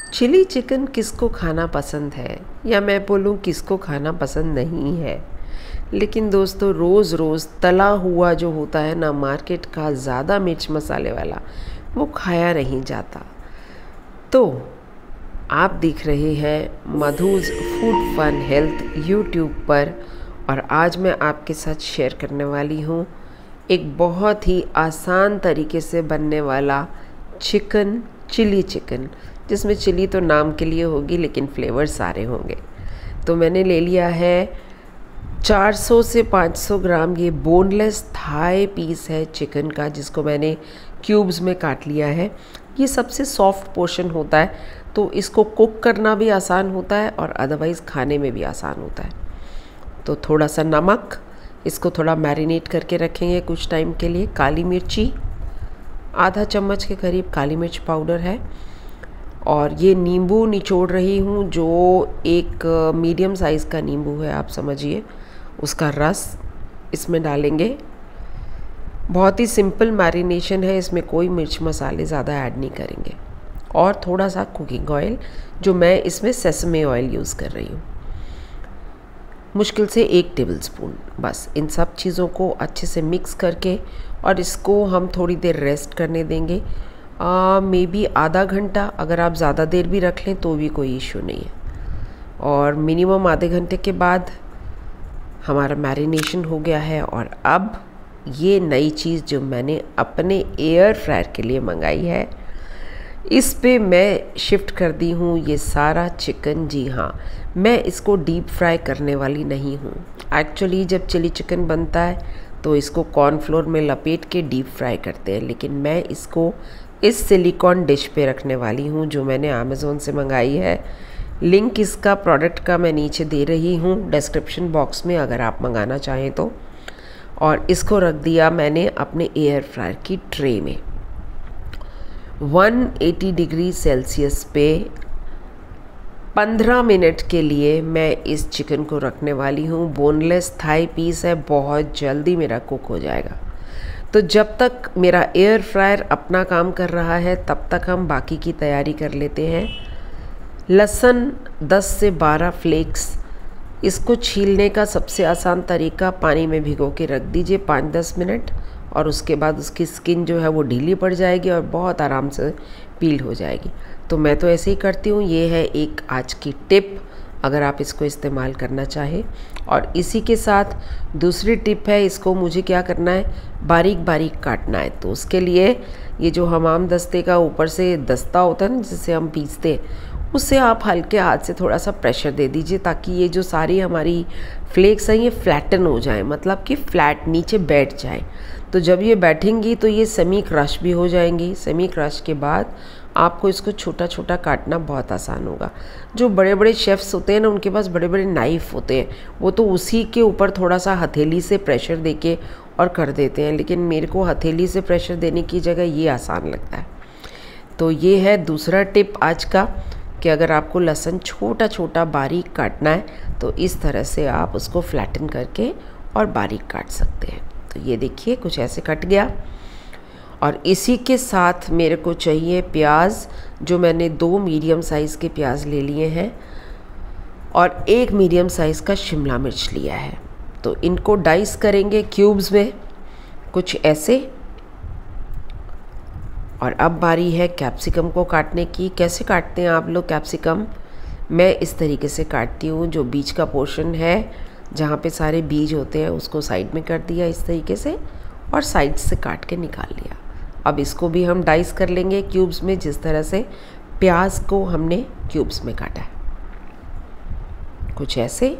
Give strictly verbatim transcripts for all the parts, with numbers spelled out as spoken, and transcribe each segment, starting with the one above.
Chilli chicken किसको खाना पसंद है, या मैं बोलूँ किसको खाना पसंद नहीं है। लेकिन दोस्तों, रोज़ रोज़ तला हुआ जो होता है ना, मार्केट का ज़्यादा मिर्च मसाले वाला, वो खाया नहीं जाता। तो आप देख रहे हैं Madhu's food fun health YouTube पर, और आज मैं आपके साथ शेयर करने वाली हूँ एक बहुत ही आसान तरीके से बनने वाला चिकन चिली चिकन, जिसमें चिली तो नाम के लिए होगी लेकिन फ्लेवर सारे होंगे। तो मैंने ले लिया है चार सौ से पाँच सौ ग्राम ये बोनलेस थाई पीस है चिकन का, जिसको मैंने क्यूब्स में काट लिया है। ये सबसे सॉफ्ट पोर्शन होता है, तो इसको कुक करना भी आसान होता है और अदरवाइज़ खाने में भी आसान होता है। तो थोड़ा सा नमक, इसको थोड़ा मैरिनेट करके रखेंगे कुछ टाइम के लिए। काली मिर्ची, आधा चम्मच के करीब काली मिर्च पाउडर है। और ये नींबू निचोड़ रही हूँ, जो एक मीडियम साइज़ का नींबू है, आप समझिए, उसका रस इसमें डालेंगे। बहुत ही सिंपल मैरिनेशन है, इसमें कोई मिर्च मसाले ज़्यादा ऐड नहीं करेंगे। और थोड़ा सा कुकिंग ऑयल, जो मैं इसमें सेसमे ऑयल यूज़ कर रही हूँ, मुश्किल से एक टेबलस्पून। बस इन सब चीज़ों को अच्छे से मिक्स करके और इसको हम थोड़ी देर रेस्ट करने देंगे। मे बी आधा घंटा, अगर आप ज़्यादा देर भी रख लें तो भी कोई इशू नहीं है। और मिनिमम आधे घंटे के बाद हमारा मैरिनेशन हो गया है। और अब ये नई चीज़ जो मैंने अपने एयर फ्रायर के लिए मंगाई है, इस पे मैं शिफ्ट कर दी हूँ ये सारा चिकन। जी हाँ, मैं इसको डीप फ्राई करने वाली नहीं हूँ। एक्चुअली जब चिली चिकन बनता है तो इसको कॉर्नफ्लोर में लपेट के डीप फ्राई करते हैं, लेकिन मैं इसको इस सिलिकॉन डिश पे रखने वाली हूँ, जो मैंने अमेज़ोन से मंगाई है। लिंक इसका प्रोडक्ट का मैं नीचे दे रही हूँ डिस्क्रिप्शन बॉक्स में, अगर आप मंगाना चाहें तो। और इसको रख दिया मैंने अपने एयर फ्रायर की ट्रे में। एक सौ अस्सी डिग्री सेल्सियस पे पंद्रह मिनट के लिए मैं इस चिकन को रखने वाली हूँ। बोनलेस थाई पीस है, बहुत जल्दी मेरा कुक हो जाएगा। तो जब तक मेरा एयर फ्रायर अपना काम कर रहा है, तब तक हम बाकी की तैयारी कर लेते हैं। लहसुन दस से बारह फ्लेक्स, इसको छीलने का सबसे आसान तरीका, पानी में भिगो के रख दीजिए पाँच दस मिनट, और उसके बाद उसकी स्किन जो है वो ढीली पड़ जाएगी और बहुत आराम से पील हो जाएगी। तो मैं तो ऐसे ही करती हूँ। ये है एक आज की टिप, अगर आप इसको इस्तेमाल करना चाहें। और इसी के साथ दूसरी टिप है, इसको मुझे क्या करना है, बारीक बारीक काटना है। तो उसके लिए ये जो हमाम दस्ते का ऊपर से दस्ता होता है ना, जिससे हम पीसते हैं, उससे आप हल्के हाथ से थोड़ा सा प्रेशर दे दीजिए, ताकि ये जो सारी हमारी फ्लेक्स हैं ये फ्लैटन हो जाए, मतलब कि फ्लैट नीचे बैठ जाए। तो जब ये बैठेंगी तो ये सेमी क्रश भी हो जाएंगी। सेमी क्रश के बाद आपको इसको छोटा छोटा काटना बहुत आसान होगा। जो बड़े बड़े शेफ्स होते हैं ना, उनके पास बड़े बड़े नाइफ़ होते हैं, वो तो उसी के ऊपर थोड़ा सा हथेली से प्रेशर देके और कर देते हैं, लेकिन मेरे को हथेली से प्रेशर देने की जगह ये आसान लगता है। तो ये है दूसरा टिप आज का, कि अगर आपको लहसुन छोटा छोटा बारीक काटना है तो इस तरह से आप उसको फ्लैटन करके और बारीक काट सकते हैं। तो ये देखिए कुछ ऐसे कट गया। और इसी के साथ मेरे को चाहिए प्याज, जो मैंने दो मीडियम साइज़ के प्याज ले लिए हैं और एक मीडियम साइज़ का शिमला मिर्च लिया है। तो इनको डाइस करेंगे क्यूब्स में, कुछ ऐसे। और अब बारी है कैप्सिकम को काटने की। कैसे काटते हैं आप लोग कैप्सिकम? मैं इस तरीके से काटती हूँ। जो बीज का पोर्शन है, जहाँ पे सारे बीज होते हैं, उसको साइड में कर दिया इस तरीके से, और साइड से काट के निकाल लिया। अब इसको भी हम डाइस कर लेंगे क्यूब्स में, जिस तरह से प्याज को हमने क्यूब्स में काटा है, कुछ ऐसे।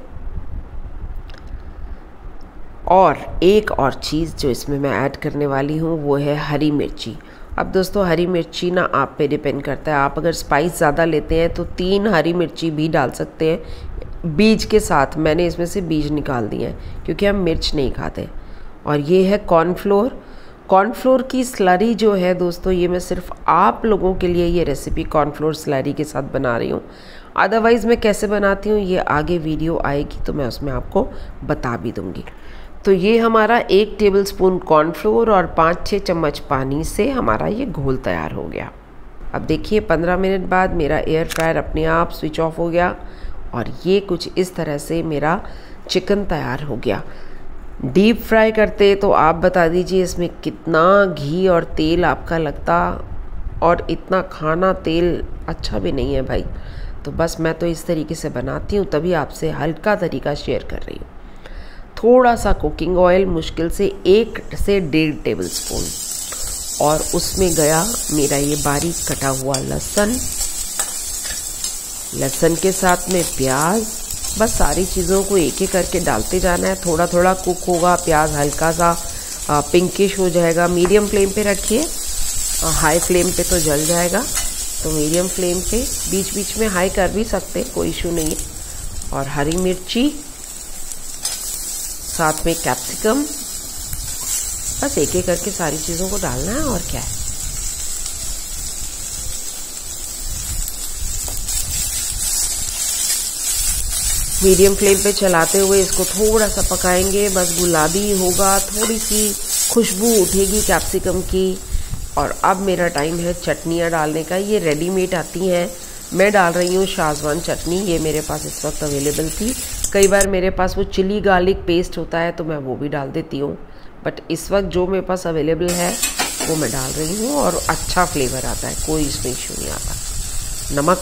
और एक और चीज़ जो इसमें मैं ऐड करने वाली हूँ वो है हरी मिर्ची। अब दोस्तों, हरी मिर्ची ना आप पे डिपेंड करता है। आप अगर स्पाइस ज़्यादा लेते हैं तो तीन हरी मिर्ची भी डाल सकते हैं बीज के साथ। मैंने इसमें से बीज निकाल दिए हैं क्योंकि हम मिर्च नहीं खाते। और ये है कॉर्नफ्लोर। कॉर्नफ्लोर की स्लरी जो है दोस्तों, ये मैं सिर्फ आप लोगों के लिए ये रेसिपी कॉर्नफ्लोर स्लरी के साथ बना रही हूँ। अदरवाइज़ मैं कैसे बनाती हूँ ये आगे वीडियो आएगी तो मैं उसमें आपको बता भी दूँगी। तो ये हमारा एक टेबलस्पून कॉर्नफ्लोर और पाँच छः चम्मच पानी से हमारा ये घोल तैयार हो गया। अब देखिए पंद्रह मिनट बाद मेरा एयर फ्रायर अपने आप स्विच ऑफ हो गया और ये कुछ इस तरह से मेरा चिकन तैयार हो गया। डीप फ्राई करते तो आप बता दीजिए इसमें कितना घी और तेल आपका लगता, और इतना खाना तेल अच्छा भी नहीं है भाई। तो बस मैं तो इस तरीके से बनाती हूँ, तभी आपसे हल्का तरीका शेयर कर रही हूँ। थोड़ा सा कुकिंग ऑयल, मुश्किल से एक से डेढ़ टेबल स्पून, और उसमें गया मेरा ये बारीक कटा हुआ लहसुन, लहसुन के साथ में प्याज। बस सारी चीज़ों को एक एक करके डालते जाना है। थोड़ा थोड़ा कुक होगा, प्याज हल्का सा पिंकिश हो जाएगा। मीडियम फ्लेम पे रखिए, हाई फ्लेम पे तो जल जाएगा। तो मीडियम फ्लेम पे, बीच बीच में हाई कर भी सकते हैं, कोई इशू नहीं है। और हरी मिर्ची, साथ में कैप्सिकम, बस एक एक करके सारी चीज़ों को डालना है और क्या है। मीडियम फ्लेम पे चलाते हुए इसको थोड़ा सा पकाएंगे। बस गुलाबी होगा, थोड़ी सी खुशबू उठेगी कैप्सिकम की। और अब मेरा टाइम है चटनियाँ डालने का। ये रेडीमेड आती हैं, मैं डाल रही हूँ शाज़वान चटनी। ये मेरे पास इस वक्त अवेलेबल थी। कई बार मेरे पास वो चिली गार्लिक पेस्ट होता है तो मैं वो भी डाल देती हूँ, बट इस वक्त जो मेरे पास अवेलेबल है वो मैं डाल रही हूँ और अच्छा फ्लेवर आता है, कोई इसमें इशू नहीं आता। नमक,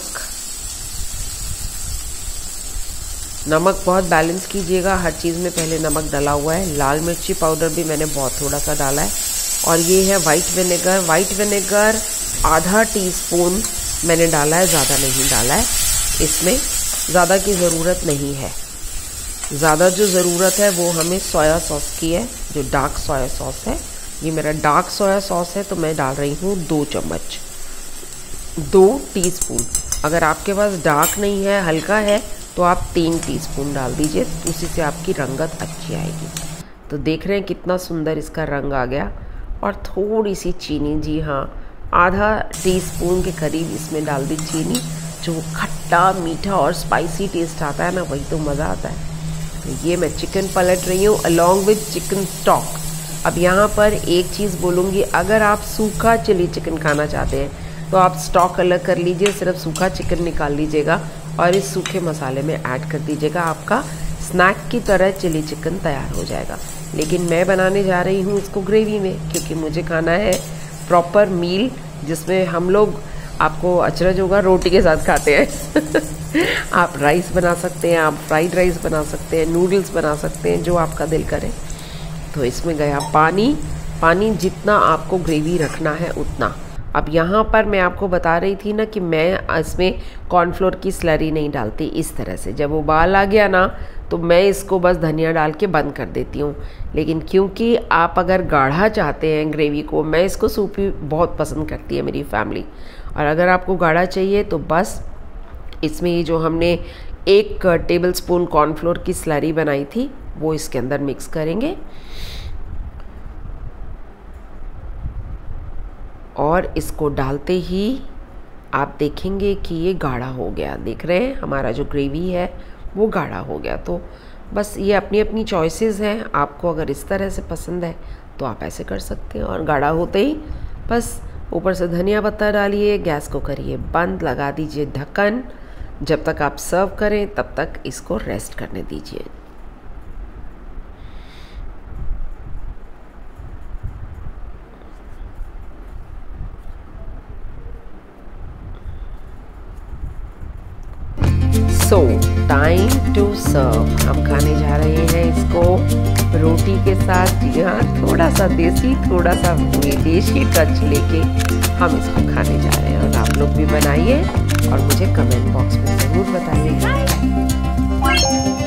नमक बहुत बैलेंस कीजिएगा, हर चीज़ में पहले नमक डाला हुआ है। लाल मिर्ची पाउडर भी मैंने बहुत थोड़ा सा डाला है। और ये है वाइट विनेगर। वाइट विनेगर आधा टीस्पून मैंने डाला है, ज़्यादा नहीं डाला है। इसमें ज़्यादा की ज़रूरत नहीं है। ज़्यादा जो ज़रूरत है वो हमें सोया सॉस की है, जो डार्क सोया सॉस है। ये मेरा डार्क सोया सॉस है तो मैं डाल रही हूँ दो चम्मच, दो टीस्पून। अगर आपके पास डार्क नहीं है, हल्का है, तो आप तीन टीस्पून डाल दीजिए, उसी से आपकी रंगत अच्छी आएगी। तो देख रहे हैं कितना सुंदर इसका रंग आ गया। और थोड़ी सी चीनी, जी हाँ, आधा टीस्पून के करीब इसमें डाल दी चीनी। जो खट्टा मीठा और स्पाइसी टेस्ट आता है ना, वही तो मज़ा आता है। तो ये मैं चिकन पलट रही हूँ अलॉन्ग विथ चिकन स्टॉक। अब यहाँ पर एक चीज़ बोलूँगी, अगर आप सूखा चिली चिकन खाना चाहते हैं तो आप स्टॉक अलग कर लीजिए, सिर्फ सूखा चिकन निकाल लीजिएगा और इस सूखे मसाले में ऐड कर दीजिएगा। आपका स्नैक की तरह चिली चिकन तैयार हो जाएगा। लेकिन मैं बनाने जा रही हूँ इसको ग्रेवी में, क्योंकि मुझे खाना है प्रॉपर मील, जिसमें हम लोग, आपको अचरज होगा, रोटी के साथ खाते हैं। आप राइस बना सकते हैं, आप फ्राइड राइस बना सकते हैं, नूडल्स बना सकते हैं, जो आपका दिल करे। तो इसमें गया पानी। पानी जितना आपको ग्रेवी रखना है उतना। अब यहाँ पर मैं आपको बता रही थी ना कि मैं इसमें कॉर्नफ्लोर की स्लरी नहीं डालती। इस तरह से जब उबाल आ गया ना, तो मैं इसको बस धनिया डाल के बंद कर देती हूँ। लेकिन क्योंकि आप अगर गाढ़ा चाहते हैं ग्रेवी को, मैं इसको सूपी बहुत पसंद करती है मेरी फैमिली, और अगर आपको गाढ़ा चाहिए तो बस इसमें ये जो हमने एक टेबल स्पून कॉर्नफ्लोर की स्लरी बनाई थी वो इसके अंदर मिक्स करेंगे। और इसको डालते ही आप देखेंगे कि ये गाढ़ा हो गया। देख रहे हैं हमारा जो ग्रेवी है वो गाढ़ा हो गया। तो बस ये अपनी अपनी चॉइसेस हैं, आपको अगर इस तरह से पसंद है तो आप ऐसे कर सकते हैं। और गाढ़ा होते ही बस ऊपर से धनिया पत्ता डालिए, गैस को करिए बंद, लगा दीजिए ढक्कन। जब तक आप सर्व करें तब तक इसको रेस्ट करने दीजिए। So time to serve. हम खाने जा रहे हैं इसको रोटी के साथ। जी हाँ, थोड़ा सा देसी, थोड़ा सा विदेशी टच लेके हम इसको खाने जा रहे हैं। और आप लोग भी बनाइए और मुझे कमेंट बॉक्स में ज़रूर बताइएगा।